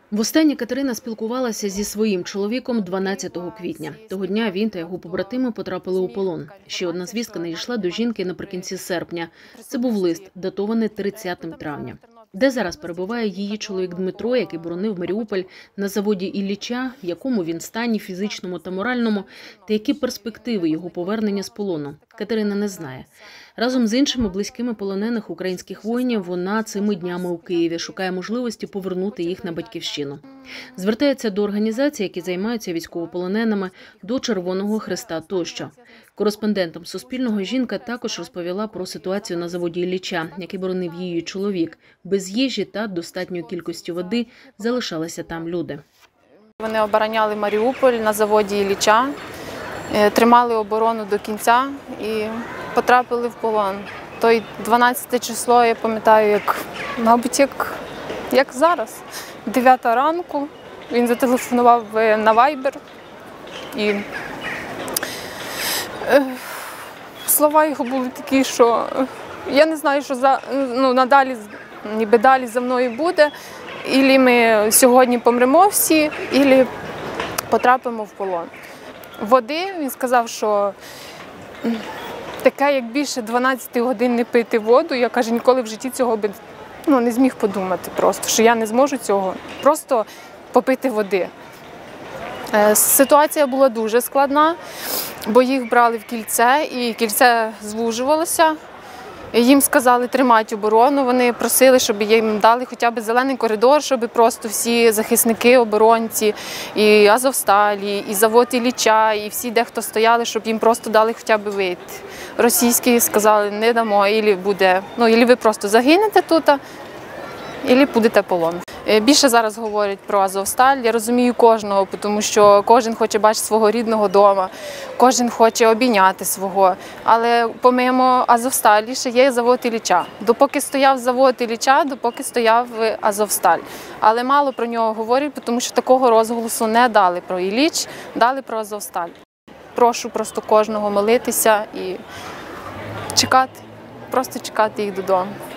Востаннє Катерина спілкувалася зі своїм чоловіком 12 квітня. Того дня він та його побратими потрапили у полон. Ще одна звістка надійшла до жінки наприкінці серпня. Це був лист, датований 30 травня. Де зараз перебуває її чоловік Дмитро, який боронив Маріуполь на заводі Ілліча, в якому він стані фізичному та моральному, та які перспективи його повернення з полону, Катерина не знає. Разом з іншими близькими полонених українських воїнів вона цими днями у Києві шукає можливості повернути їх на батьківщину. Звертається до організацій, які займаються військовополоненими, до Червоного Хреста тощо. Кореспондентам Суспільного жінка також розповіла про ситуацію на заводі Ілліча, який боронив її чоловік. Без їжі та достатньої кількості води залишалися там люди. Вони обороняли Маріуполь на заводі Ілліча, тримали оборону до кінця і потрапили в полон. Той 12 число, я пам'ятаю, мабуть, як зараз. 9 ранку він зателефонував на Viber і слова його були такі, що я не знаю, що надалі, ніби далі за мною буде. Ілі ми сьогодні помремо всі, ілі потрапимо в полон. Води, він сказав, що таке, як більше 12 годин не пити воду, я, каже, ніколи в житті цього би не зміг подумати просто, що я не зможу цього, просто попити води. Ситуація була дуже складна, бо їх брали в кільце, і кільце звужувалося. Їм сказали тримати оборону, вони просили, щоб їм дали хоча б зелений коридор, щоб просто всі захисники, оборонці, і Азовсталі, і завод Ілліча, і всі, де хто стояли, щоб їм просто дали хоча б вийти. Російські сказали, не дамо, ілі ви просто загинете тут, ілі будете полон. Більше зараз говорять про Азовсталь. Я розумію кожного, тому що кожен хоче бачити свого рідного вдома, кожен хоче обійняти свого. Але помимо Азовсталі ще є завод Ілліча. Допоки стояв завод Ілліча, допоки стояв Азовсталь. Але мало про нього говорять, тому що такого розголосу не дали про Ілліч, дали про Азовсталь. Прошу просто кожного молитися і чекати, просто чекати їх додому.